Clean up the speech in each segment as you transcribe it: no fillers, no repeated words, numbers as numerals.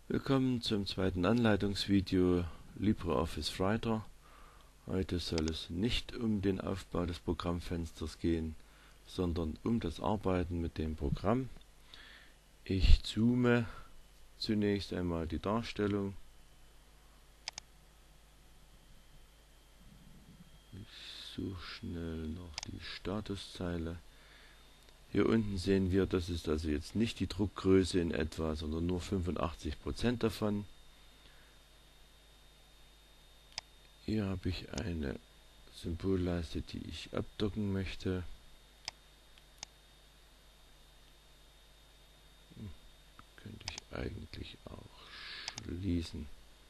Willkommen zum zweiten Anleitungsvideo LibreOffice Writer. Heute soll es nicht um den Aufbau des Programmfensters gehen, sondern um das Arbeiten mit dem Programm. Ich zoome zunächst einmal die Darstellung. Ich suche schnell noch die Statuszeile. Hier unten sehen wir, das ist also jetzt nicht die Druckgröße in etwa, sondern nur 85% davon. Hier habe ich eine Symbolleiste, die ich abdocken möchte. Könnte ich eigentlich auch schließen.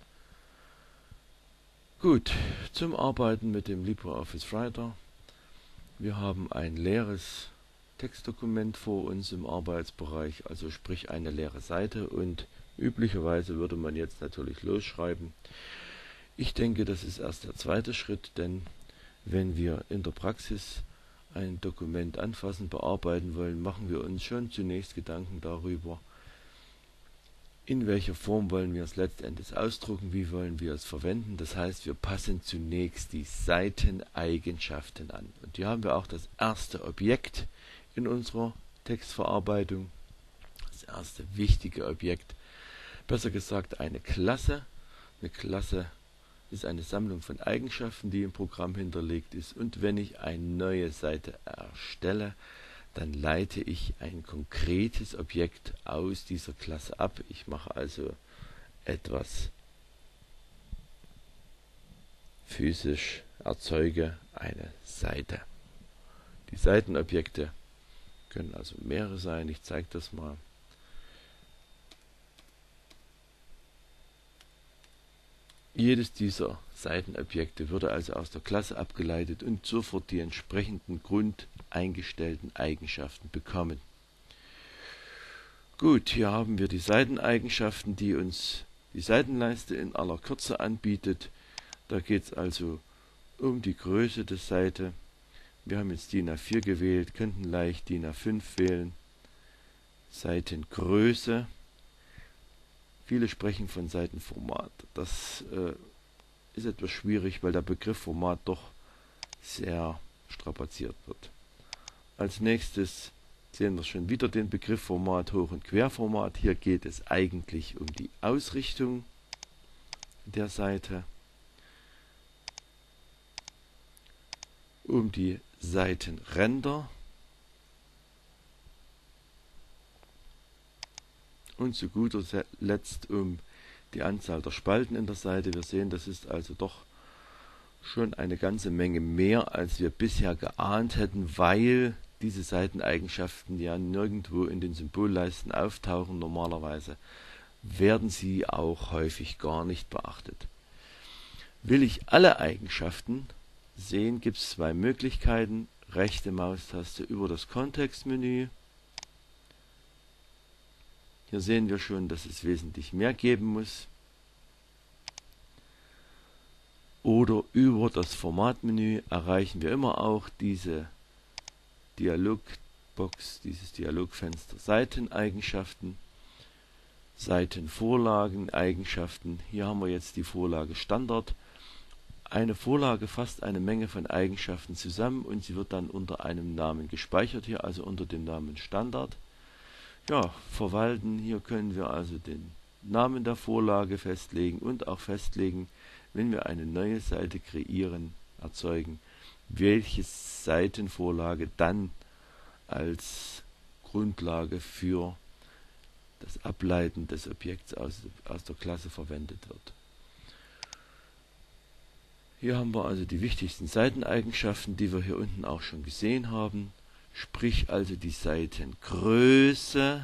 Gut, zum Arbeiten mit dem LibreOffice Writer. Wir haben ein leeres Textdokument vor uns im Arbeitsbereich, also sprich eine leere Seite, und üblicherweise würde man jetzt natürlich losschreiben. Ich denke, das ist erst der zweite Schritt, denn wenn wir in der Praxis ein Dokument anfassen, bearbeiten wollen, machen wir uns schon zunächst Gedanken darüber, in welcher Form wollen wir es letztendlich ausdrucken, wie wollen wir es verwenden. Das heißt, wir passen zunächst die Seiteneigenschaften an. Und hier haben wir auch das erste Objekt in unserer Textverarbeitung, das erste wichtige Objekt, besser gesagt eine Klasse. Eine Klasse ist eine Sammlung von Eigenschaften, die im Programm hinterlegt ist, und wenn ich eine neue Seite erstelle, dann leite ich ein konkretes Objekt aus dieser Klasse ab. Ich mache also etwas physisch, erzeuge eine Seite. Die Seitenobjekte können also mehrere sein. Ich zeige das mal. Jedes dieser Seitenobjekte würde also aus der Klasse abgeleitet und sofort die entsprechenden grundeingestellten Eigenschaften bekommen. Gut, hier haben wir die Seiteneigenschaften, die uns die Seitenleiste in aller Kürze anbietet. Da geht es also um die Größe der Seite. Wir haben jetzt DIN A4 gewählt, könnten leicht DIN A5 wählen. Seitengröße. Viele sprechen von Seitenformat. Das ist etwas schwierig, weil der Begriff Format doch sehr strapaziert wird. Als nächstes sehen wir schon wieder den Begriff Format, Hoch- und Querformat. Hier geht es eigentlich um die Ausrichtung der Seite, um die Seitenränder und zu guter Letzt um die Anzahl der Spalten in der Seite. Wir sehen, das ist also doch schon eine ganze Menge mehr, als wir bisher geahnt hätten, weil diese Seiteneigenschaften ja nirgendwo in den Symbolleisten auftauchen. Normalerweise werden sie auch häufig gar nicht beachtet. Will ich alle Eigenschaften sehen, gibt es zwei Möglichkeiten. Rechte Maustaste über das Kontextmenü. Hier sehen wir schon, dass es wesentlich mehr geben muss. Oder über das Formatmenü erreichen wir immer auch diese Dialogbox, dieses Dialogfenster Seiteneigenschaften, Seitenvorlageneigenschaften. Hier haben wir jetzt die Vorlage Standard. Eine Vorlage fasst eine Menge von Eigenschaften zusammen und sie wird dann unter einem Namen gespeichert, hier also unter dem Namen Standard. Ja, verwalten, hier können wir also den Namen der Vorlage festlegen und auch festlegen, wenn wir eine neue Seite kreieren, erzeugen, welche Seitenvorlage dann als Grundlage für das Ableiten des Objekts aus der Klasse verwendet wird. Hier haben wir also die wichtigsten Seiteneigenschaften, die wir hier unten auch schon gesehen haben. Sprich also die Seitengröße,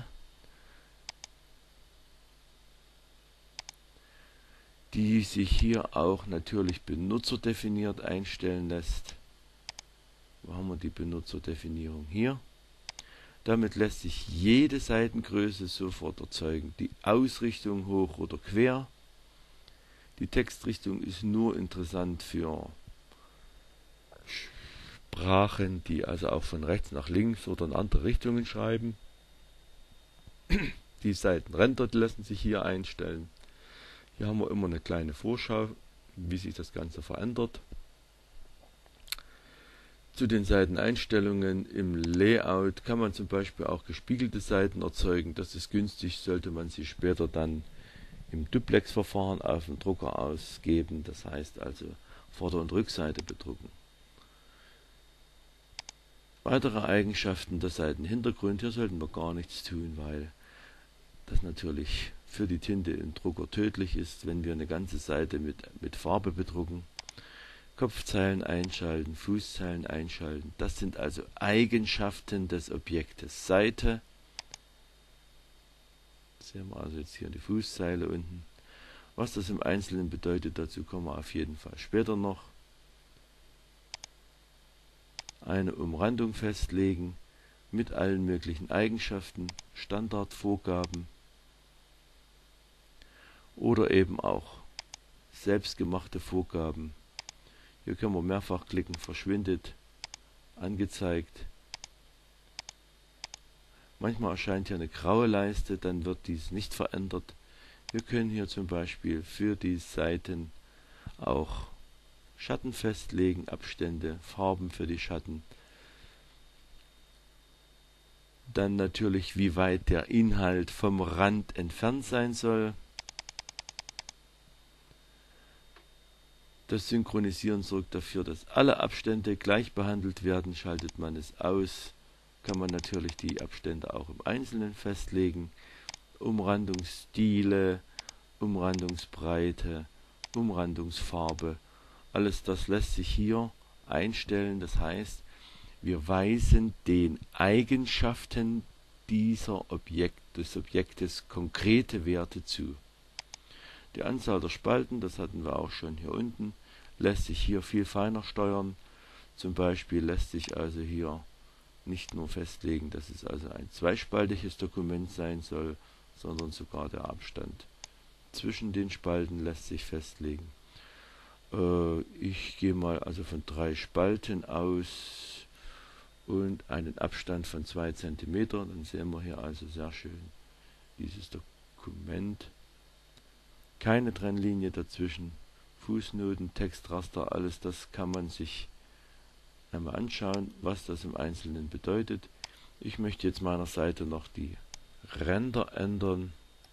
die sich hier auch natürlich benutzerdefiniert einstellen lässt. Wo haben wir die Benutzerdefinierung? Hier. Damit lässt sich jede Seitengröße sofort erzeugen. Die Ausrichtung hoch oder quer. Die Textrichtung ist nur interessant für die also auch von rechts nach links oder in andere Richtungen schreiben. Die Seitenränder lassen sich hier einstellen. Hier haben wir immer eine kleine Vorschau, wie sich das Ganze verändert. Zu den Seiteneinstellungen im Layout kann man zum Beispiel auch gespiegelte Seiten erzeugen. Das ist günstig, sollte man sie später dann im Duplex-Verfahren auf dem Drucker ausgeben. Das heißt also Vorder- und Rückseite bedrucken. Weitere Eigenschaften der Seitenhintergrund. Hier sollten wir gar nichts tun, weil das natürlich für die Tinte im Drucker tödlich ist, wenn wir eine ganze Seite mit Farbe bedrucken. Kopfzeilen einschalten, Fußzeilen einschalten. Das sind also Eigenschaften des Objektes Seite. Das sehen wir also jetzt hier die Fußzeile unten. Was das im Einzelnen bedeutet, dazu kommen wir auf jeden Fall später noch. Eine Umrandung festlegen mit allen möglichen Eigenschaften, Standardvorgaben oder eben auch selbstgemachte Vorgaben. Hier können wir mehrfach klicken, verschwindet, angezeigt. Manchmal erscheint hier eine graue Leiste, dann wird dies nicht verändert. Wir können hier zum Beispiel für die Seiten auch Schatten festlegen, Abstände, Farben für die Schatten. Dann natürlich, wie weit der Inhalt vom Rand entfernt sein soll. Das Synchronisieren sorgt dafür, dass alle Abstände gleich behandelt werden. Schaltet man es aus, kann man natürlich die Abstände auch im Einzelnen festlegen. Umrandungsstile, Umrandungsbreite, Umrandungsfarbe, alles das lässt sich hier einstellen. Das heißt, wir weisen den Eigenschaften des Objektes konkrete Werte zu. Die Anzahl der Spalten, das hatten wir auch schon hier unten, lässt sich hier viel feiner steuern. Zum Beispiel lässt sich also hier nicht nur festlegen, dass es also ein zweispaltiges Dokument sein soll, sondern sogar der Abstand zwischen den Spalten lässt sich festlegen. Ich gehe mal also von 3 Spalten aus und einen Abstand von 2 cm. Dann sehen wir hier also sehr schön dieses Dokument. Keine Trennlinie dazwischen, Fußnoten, Textraster, alles das kann man sich einmal anschauen, was das im Einzelnen bedeutet. Ich möchte jetzt meiner Seite noch die Ränder ändern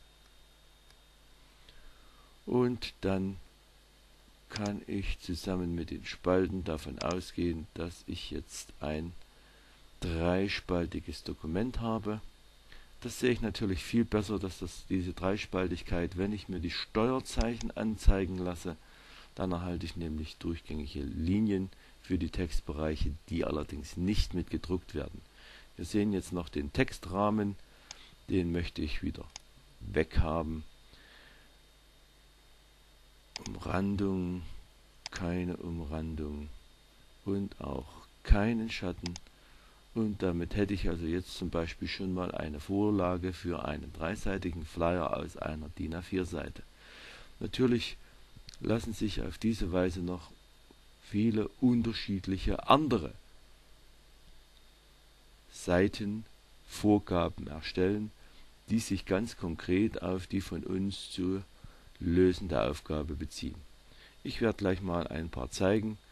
und dann kann ich zusammen mit den Spalten davon ausgehen, dass ich jetzt ein dreispaltiges Dokument habe. Das sehe ich natürlich viel besser, dass diese Dreispaltigkeit, wenn ich mir die Steuerzeichen anzeigen lasse, dann erhalte ich nämlich durchgängige Linien für die Textbereiche, die allerdings nicht mit gedruckt werden. Wir sehen jetzt noch den Textrahmen, den möchte ich wieder weghaben. Umrandung, keine Umrandung und auch keinen Schatten. Und damit hätte ich also jetzt zum Beispiel schon mal eine Vorlage für einen dreiseitigen Flyer aus einer DIN A4-Seite. Natürlich lassen sich auf diese Weise noch viele unterschiedliche andere Seitenvorgaben erstellen, die sich ganz konkret auf die von uns zu lösende Aufgabe beziehen. Ich werde gleich mal ein paar zeigen.